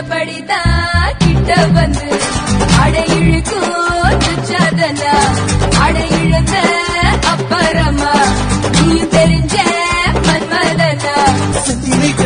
படிதான் கிட்ட வந்து அடையிழுக்கும் துச்சாதனா அடையிழுந்த அப்புறமா நீ தெரிஞ்ச மன்மதனா